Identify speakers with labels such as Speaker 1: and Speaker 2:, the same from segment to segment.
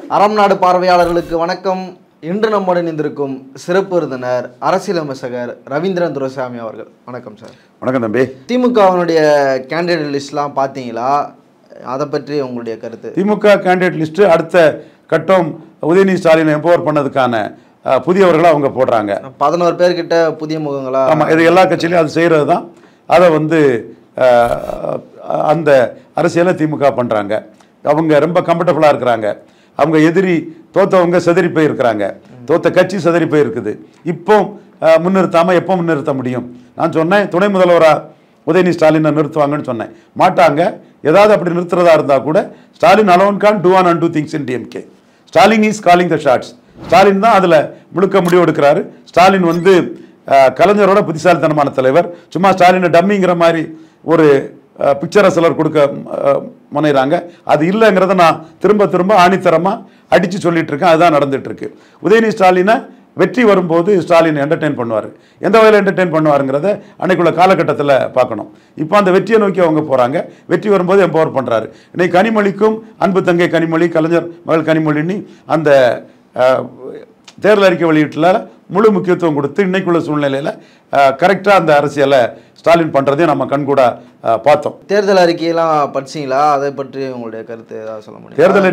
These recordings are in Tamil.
Speaker 1: அறம் நாடு பார்வையாளர்களுக்கு வணக்கம். இன்று நம்முடன் இணைந்திருக்கும் சிறப்பு விருந்தினர் அரசியல் விமர்சகர் ரவீந்திரன் துரைசாமி அவர்கள். வணக்கம் சார்.
Speaker 2: வணக்கம் தம்பி.
Speaker 1: திமுகவினுடைய கேண்டிடேட் லிஸ்ட்லாம் பார்த்தீங்களா? அதை பற்றி உங்களுடைய கருத்து.
Speaker 2: திமுக கேண்டிடேட் லிஸ்ட் அடுத்த கட்டம் உதயநிதி ஸ்டாலினை எம்பவர் பண்ணதுக்கான புதியவர்களாக அவங்க போடுறாங்க.
Speaker 1: 11 பேர்கிட்ட புதிய முகங்களா?
Speaker 2: ஆமாம், இது எல்லா கட்சியிலையும் அது செய்கிறது தான். அதை அந்த அரசியலை திமுக பண்ணுறாங்க. அவங்க ரொம்ப கம்ஃபர்டபுளாக இருக்கிறாங்க. அவங்க எதிரி தோத்தவங்க செதறி போயிருக்கிறாங்க. தோத்த கட்சி செதறி போயிருக்குது. இப்போ முன்னிறுத்தாமல் எப்போ முன்னிறுத்த முடியும்? நான் சொன்னேன், துணை முதல்வராக உதயநிதி ஸ்டாலினை நிறுத்துவாங்கன்னு சொன்னேன். மாட்டாங்க. ஏதாவது அப்படி நிறுத்துறதா இருந்தால் கூட Stalin alone can do one and two things in DMK. Stalin is calling the shots. Stalin தான் அதில் முழுக்க முடிவு எடுக்கிறாரு. ஸ்டாலின் கலைஞரோட புத்திசாலித்தனமான தலைவர். சும்மா ஸ்டாலினை டம்மிங்கிற மாதிரி ஒரு பிக்சரை சிலர் கொடுக்க முனைகிறாங்க. அது இல்லைங்கிறத நான் திரும்ப திரும்ப ஆணித்தரமாக அடித்து சொல்லிட்டு இருக்கேன். அதுதான் நடந்துட்டு இருக்கு. உதயநிதி ஸ்டாலினை வெற்றி வரும்போது ஸ்டாலின் என்டர்டெயின் பண்ணுவார். எந்த வகையில் என்டர்டெயின் பண்ணுவாருங்கிறத அன்னைக்குள்ள காலகட்டத்தில் பார்க்கணும். இப்போ அந்த வெற்றியை நோக்கி அவங்க போகிறாங்க. வெற்றி வரும்போது எம்பவர் பண்ணுறாரு. இன்னைக்கு கனிமொழிக்கும் அன்பு தங்கை கனிமொழி, கலைஞர் மகள் கனிமொழின்னு அந்த தேர்தல் அறிக்கை வெளியீட்டில் முழு முக்கியத்துவம் கொடுத்து இன்னைக்குள்ள சூழ்நிலையில் கரெக்டாக அந்த அரசியலை ஸ்டாலின் பண்ணுறதையும் நம்ம கண்கூட பார்த்தோம்.
Speaker 1: தேர்தல் அறிக்கையெல்லாம் படிச்சிங்களா? அதை பற்றி உங்களுடைய கருத்து ஏதாவது சொல்ல முடியும்?
Speaker 2: தேர்தல்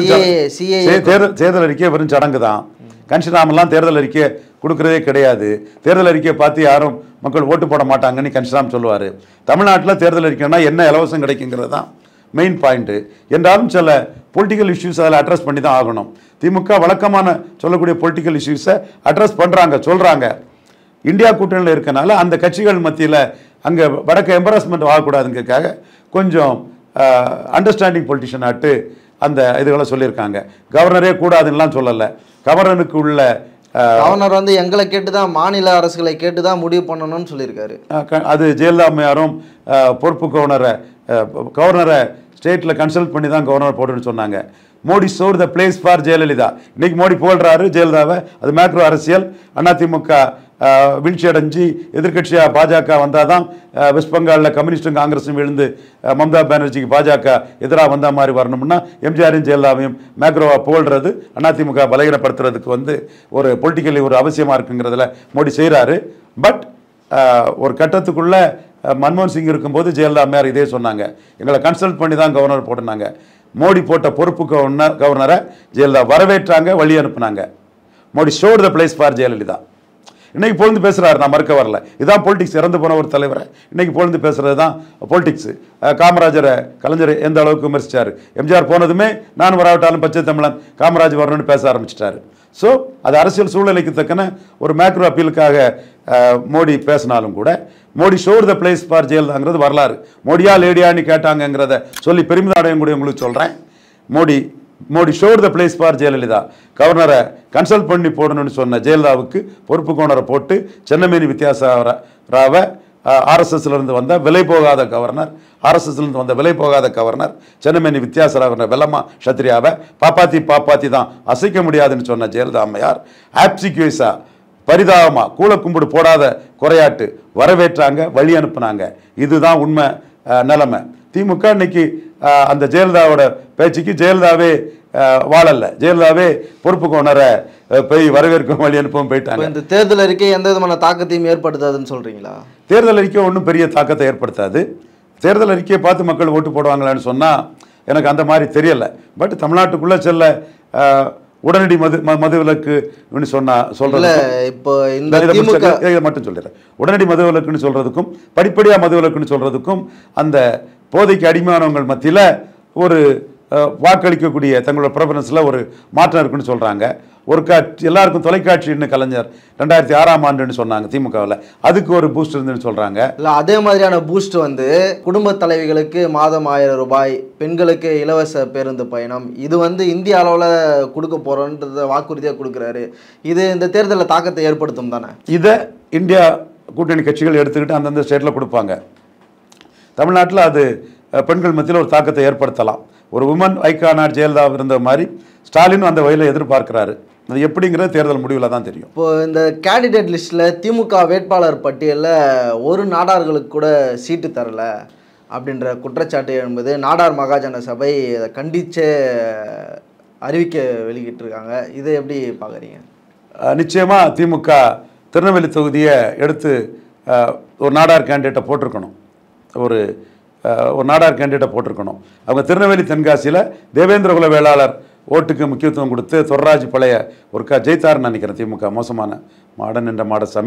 Speaker 2: அறிக்கை வெறும் சடங்கு தான். கன்ஷிராமெல்லாம் தேர்தல் அறிக்கை கொடுக்குறதே கிடையாது. தேர்தல் அறிக்கையை பார்த்து யாரும் மக்கள் ஓட்டு போட மாட்டாங்கன்னு கன்ஷிராம் சொல்லுவார். தமிழ்நாட்டில் தேர்தல் அறிக்கைன்னா என்ன இலவசம் கிடைக்குங்கிறது தான் மெயின் பாயிண்ட்டு. என்றாலும் சில பொலிட்டிக்கல் இஷ்யூஸ் அதில் அட்ரஸ் பண்ணி தான் ஆகணும். திமுக வழக்கமான சொல்லக்கூடிய பொலிட்டிக்கல் இஷ்யூஸை அட்ரஸ் பண்ணுறாங்க, சொல்கிறாங்க. இந்தியா கூட்டணியில் இருக்கனால அந்த கட்சிகள் மத்தியில் அங்கே வடக்கு எம்பராஸ்மெண்ட் ஆகக்கூடாதுங்கிறதுக்காக கொஞ்சம் அண்டர்ஸ்டாண்டிங் பொலிட்டிஷன் ஆட்டு அந்த இதுகளை சொல்லியிருக்காங்க. கவர்னரே கூடாதுன்னெலாம் சொல்லலை. கவர்னருக்கு உள்ள
Speaker 1: கவர்னர் எங்களை கேட்டு தான், மாநில அரசுகளை கேட்டு தான் முடிவு பண்ணணும்னு சொல்லியிருக்காரு.
Speaker 2: அது ஜெயலலிதா அம்மையாரும் பொறுப்பு கவர்னரை ஸ்டேட்டில் கன்சல்ட் பண்ணி தான் கவர்னர் போட்டுன்னு சொன்னாங்க. Modi sure the place for Jayalalithaa. இன்னைக்கு மோடி புகழ்றாரு ஜெயலலிதாவை. அது மேக்ரோ அரசியல். அதிமுக வீழ்ச்சி அடைஞ்சு எதிர்கட்சியாக பாஜக வந்தால் தான் வெஸ்ட் பெங்காலில் கம்யூனிஸ்டும் காங்கிரஸும் விழுந்து மம்தா பானர்ஜிக்கு பாஜக எதிராக வந்த மாதிரி வரணும்னா எம்ஜிஆரையும் ஜெயலலிதாவையும் மேக்ரோவா புகழ்றது அதிமுக பலகீனப்படுத்துறதுக்கு ஒரு பொலிட்டிக்கலி ஒரு அவசியமாக இருக்குங்கிறதுல மோடி செய்கிறாரு. பட் ஒரு கட்டத்துக்குள்ள மன்மோகன் சிங் இருக்கும்போது ஜெயலலிதா அம்மையார் இதே சொன்னாங்க. எங்களை கன்சல்ட் பண்ணி தான் கவர்னர் போட்டுனாங்க. மோடி போட்ட பொறுப்பு கவர்னரை ஜெயலலிதா வரவேற்றாங்க, வழி அனுப்புனாங்க. Modi showed the place for Jayalalithaa. இன்னைக்கு பொழுது பேசுகிறாரு, நான் மறுக்க வரல. இதுதான் பொலிட்டிக்ஸ். இறந்து போன ஒரு தலைவரை இன்னைக்கு பொழுது பேசுறது தான் பொலிட்டிக்ஸ். காமராஜரை கலைஞர் எந்த அளவுக்கு விமர்சித்தார். எம்ஜிஆர் போனதுமே நான் வராவிட்டாலும் பச்சை தமிழன் காமராஜ் வரணும்னு பேச ஆரம்பிச்சிட்டாரு. ஸோ அது அரசியல் சூழ்நிலைக்கு தக்கன ஒரு மேக்ரோ அப்பீலுக்காக மோடி பேசினாலும் கூட Modi sure the place for ஜெயலலிதாங்கிறது வரலாறு. மோடியா லேடியான்னு கேட்டாங்கிறத சொல்லி பெருமிதம் அடையக்கூடிய உங்களுக்கு சொல்கிறேன். Modi sure the place for Jayalalithaa. கவர்னரை கன்சல்ட் பண்ணி போடணும்னு சொன்ன ஜெயலலிதாவுக்கு பொறுப்பு கவர்னரை போட்டு சென்னமேனி வித்யாசாராவை ஆர்எஸ்எஸ்லேருந்து வந்த விலை போகாத கவர்னர் சென்னமேனி வித்யாசாராவை வெல்லம்மா சத்ரியாவை பாப்பாத்தி தான் அசைக்க முடியாதுன்னு சொன்ன ஜெயலலிதா அம்மையார் ஆப்சிக்யூஸா பரிதாபமாக கூல கும்பிடு போடாத குறையாட்டு வரவேற்றாங்க, வழி அனுப்புனாங்க. இதுதான் உண்மை நிலைமை. திமுக இன்னைக்கு அந்த ஜெயலலிதாவோட பேச்சுக்கு ஜெயலலிதாவே வாழல்ல. ஜெயலலிதாவே பொறுப்பு கவர்னரை போய் வரவேற்கும், வழி அனுப்பவும் போயிட்டாங்க.
Speaker 1: இந்த தேர்தல் அறிக்கை எந்த விதமான தாக்கத்தையும் ஏற்படுத்தாதுன்னு சொல்றீங்களா?
Speaker 2: தேர்தல் அறிக்கை ஒன்றும் பெரிய தாக்கத்தை ஏற்படுத்தாது. தேர்தல் அறிக்கையை பார்த்து மக்கள் ஓட்டு போடுவாங்களான்னு சொன்னால் எனக்கு அந்த மாதிரி தெரியலை. பட் தமிழ்நாட்டுக்குள்ளே செல்ல உடனடி மதுவிலக்கு சொல்றது
Speaker 1: இப்போ இந்த
Speaker 2: மட்டும் சொல்லிடுறேன். உடனடி மதுவிலக்குன்னு சொல்றதுக்கும் படிப்படியாக மதுவிலக்குன்னு சொல்றதுக்கும் அந்த போதைக்கு அடிமையானவங்கள் மத்தியில் ஒரு வாக்களிக்கக்கூடிய தங்களோட ப்ரெஃபரன்ஸில் ஒரு மாற்றம் இருக்குன்னு சொல்கிறாங்க. எல்லாருக்கும் தொலைக்காட்சின்னு கலைஞர் 2006ஆம் ஆண்டுன்னு சொன்னாங்க திமுகவில். அதுக்கு ஒரு பூஸ்ட் இருந்துன்னு சொல்கிறாங்க.
Speaker 1: இல்லை, அதே மாதிரியான பூஸ்ட் குடும்ப தலைவிகளுக்கு மாதம் 1000 ரூபாய், பெண்களுக்கு இலவச பேருந்து பயணம், இது இந்திய அளவில் கொடுக்க போகிறோன்றத வாக்குறுதியாக கொடுக்குறாரு. இது இந்த தேர்தலில் தாக்கத்தை ஏற்படுத்தும் தானே?
Speaker 2: இதை இந்தியா கூட்டணி கட்சிகள் எடுத்துக்கிட்டு அந்தந்த ஸ்டேட்டில் கொடுப்பாங்க. தமிழ்நாட்டில் அது பெண்கள் மத்தியில் ஒரு தாக்கத்தை ஏற்படுத்தலாம். ஒரு உமன் ஐகானார் ஜெயலலிதா இருந்த மாதிரி ஸ்டாலினும் அந்த வகையில் எதிர்பார்க்கிறாரு. அது எப்படிங்கிறது தேர்தல் முடிவில் தான் தெரியும்.
Speaker 1: இப்போ இந்த கேண்டிடேட் லிஸ்ட்டில் திமுக வேட்பாளர் பட்டியலில் ஒரு நாடார்களுக்கு கூட சீட்டு தரல அப்படின்ற குற்றச்சாட்டு என்பது நாடார் மகாஜன சபை அதை கண்டிச்சே அறிவிக்க வெளியிட்டிருக்காங்க. இதை எப்படி பார்க்குறீங்க?
Speaker 2: நிச்சயமாக திமுக திருநெல்வேலி தொகுதியை எடுத்து ஒரு நாடார் கேண்டிடேட்டை போட்டிருக்கணும். ஒரு நாடார் கேண்டிடேட்டை போட்டிருக்கணும். அவங்க திருநெல்வேலி தென்காசியில் தேவேந்திரகுல வேளாளர் ஓட்டுக்கு முக்கியத்துவம் கொடுத்து தொர்ராஜ் பழைய ஜெயித்தார்னு நினைக்கிறேன். திமுக மோசமான மாடன் என்ற மாடசாமி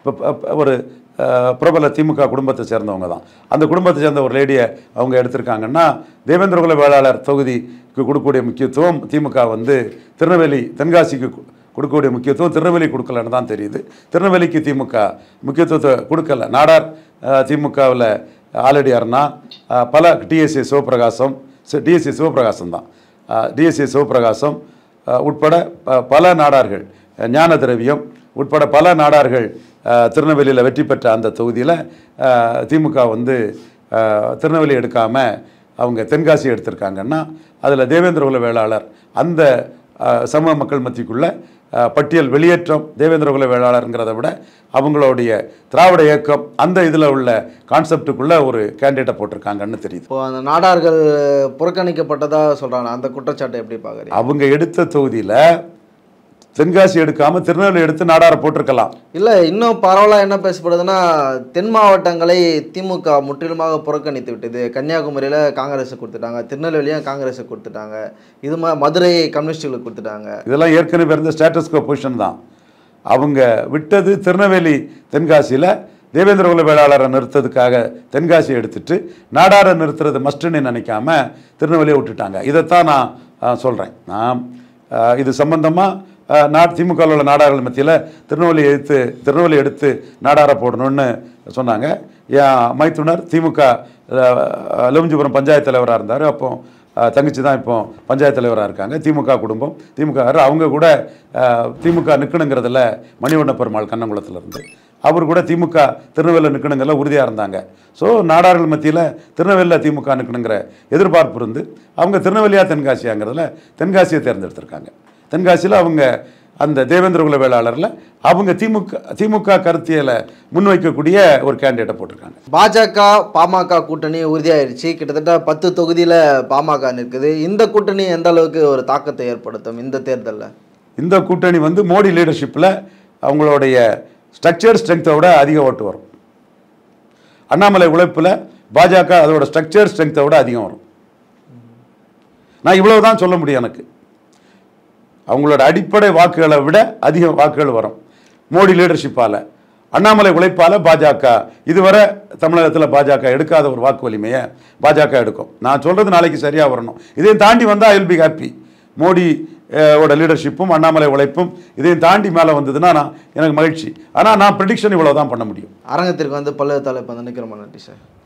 Speaker 2: ஒரு பிரபல திமுக குடும்பத்தை சேர்ந்தவங்க தான். அந்த குடும்பத்தை சேர்ந்த ஒரு லேடியை அவங்க எடுத்திருக்காங்கன்னா தேவேந்திரகுல வேளாளர் தொகுதிக்கு கொடுக்கக்கூடிய முக்கியத்துவம் திமுக வந்து திருநெல்வேலி தென்காசிக்கு கொடுக்கக்கூடிய முக்கியத்துவம் திருநெல்வேலி கொடுக்கலன்னு தான் தெரியுது. திருநெல்வேலிக்கு திமுக முக்கியத்துவத்தை கொடுக்கல. நாடார் திமுகவில் ஆல்ரெடி யாருன்னா பல டிஎஸ்ஏ சிவபிரகாசம் தான். டிஎஸ்ஏ சிவபிரகாசம் உட்பட பல நாடார்கள், ஞான திரவியம் உட்பட பல நாடார்கள் திருநெல்வேலியில் வெற்றி பெற்ற அந்த தொகுதியில் திமுக வந்து திருநெல்வேலி எடுக்காமல் அவங்க தென்காசி எடுத்திருக்காங்கன்னா அதில் தேவேந்திரகுல வேளாளர் அந்த சமூக மக்கள் மத்திக்குள்ள பட்டியல் வெளியேற்றம் தேவேந்திரகுல வேளாளருங்கிறத விட அவங்களுடைய திராவிட இயக்கம் அந்த இதில் உள்ள கான்செப்டுக்குள்ளே ஒரு கேண்டிடேட்டை போட்டிருக்காங்கன்னு தெரியுது.
Speaker 1: இப்போ அந்த நாடார்கள் புறக்கணிக்கப்பட்டதாக சொல்கிறாங்க, அந்த குற்றச்சாட்டை எப்படி பார்க்குறீங்க?
Speaker 2: அவங்க எடுத்த தொகுதியில் தென்காசி எடுக்காமல் திருநெல்வேலி எடுத்து நாடாரை போட்டிருக்கலாம்.
Speaker 1: இல்லை, இன்னும் பரவலாக என்ன பேசப்படுதுன்னா தென் மாவட்டங்களை திமுக முற்றிலுமாக புறக்கணித்து விட்டது. கன்னியாகுமரியில் காங்கிரஸுக்கு கொடுத்துட்டாங்க, திருநெல்வேலியும் காங்கிரஸுக்கு கொடுத்துட்டாங்க, இது மதுரை கம்யூனிஸ்டுகளுக்கு கொடுத்துட்டாங்க.
Speaker 2: இதெல்லாம் ஏற்கனவே இருந்த ஸ்டேட்டஸ்கோ பொசிஷன் தான். அவங்க விட்டது திருநெல்வேலி தென்காசியில் தேவேந்திரகுல வேளாளரை நிறுத்ததுக்காக தென்காசியை எடுத்துட்டு நாடாரை நிறுத்துறது மஸ்ட்டுன்னு நினைக்காம திருநெல்வேலியை விட்டுட்டாங்க. இதைத்தான் நான் சொல்கிறேன். நான் இது சம்பந்தமாக திமுகவில் உள்ள நாடார்கள் மத்தியில் திருநெல்வேலி எடுத்து நாடாரை போடணும்னு சொன்னாங்க. என் மைத்துனர் திமுக லெவஞ்சிபுரம் பஞ்சாயத்து தலைவராக இருந்தார். அப்போ தங்கச்சி தான் இப்போ பஞ்சாயத்து தலைவராக இருக்காங்க. திமுக குடும்பம் திமுக அவங்க கூட திமுக நிற்கணுங்கிறதுல மணிவண்ண பெருமாள் கண்ணங்குளத்திலிருந்து அவர் கூட திமுக திருநெல்வேலியில் நிற்கணுங்கிற உறுதியாக இருந்தாங்க. ஸோ நாடார்கள் மத்தியில் திருநெல்வேலியில் திமுக நிற்கணுங்கிற எதிர்பார்ப்பு இருந்து அவங்க திருநெல்வேலியா தென்காசியாங்கிறதுல தென்காசியை தேர்ந்தெடுத்திருக்காங்க. தென்காசியில் அவங்க அந்த தேவேந்திரகுல வேளாளரில் அவங்க திமுக கருத்தியலை முன்வைக்கக்கூடிய ஒரு கேண்டிடேட்டை போட்டிருக்காங்க.
Speaker 1: பாஜக பாமக கூட்டணி உறுதியாயிருச்சு. கிட்டத்தட்ட 10 தொகுதியில் பாமக நிற்குது. இந்த கூட்டணி எந்த அளவுக்கு ஒரு தாக்கத்தை ஏற்படுத்தும் இந்த தேர்தலில்?
Speaker 2: இந்த கூட்டணி வந்து மோடி லீடர்ஷிப்பில் அவங்களுடைய ஸ்ட்ரக்சர் ஸ்ட்ரென்த்தோட அதிக ஓட்டு வரும். அண்ணாமலை உழைப்பில் பாஜக அதோட ஸ்ட்ரக்சர் ஸ்ட்ரென்த்தோட அதிகம் வரும். நான் இவ்வளவு தான் சொல்ல முடியும். எனக்கு அவங்களோட அடிப்படை வாக்குகளை விட அதிக வாக்குகள் வரும் மோடி லீடர்ஷிப்பால். அண்ணாமலை உழைப்பால் பாஜக இதுவரை தமிழகத்தில் பாஜக எடுக்காத ஒரு வாக்கு வலிமையை பாஜக எடுக்கும். நான் சொல்கிறது நாளைக்கு சரியாக வரணும். இதையும் தாண்டி வந்தால் I will be happy. Modi ஓட லீடர்ஷிப்பும் அண்ணாமலை உழைப்பும் இதையும் தாண்டி மேலே வந்ததுன்னா எனக்கு மகிழ்ச்சி. ஆனால் நான் ப்ரெடிக்ஷன் இவ்வளோ தான் பண்ண முடியும்.
Speaker 1: அரங்கத்திற்கு வந்து பல்லு தலைப்பு நினைக்கிறோம். நன்றி சார்.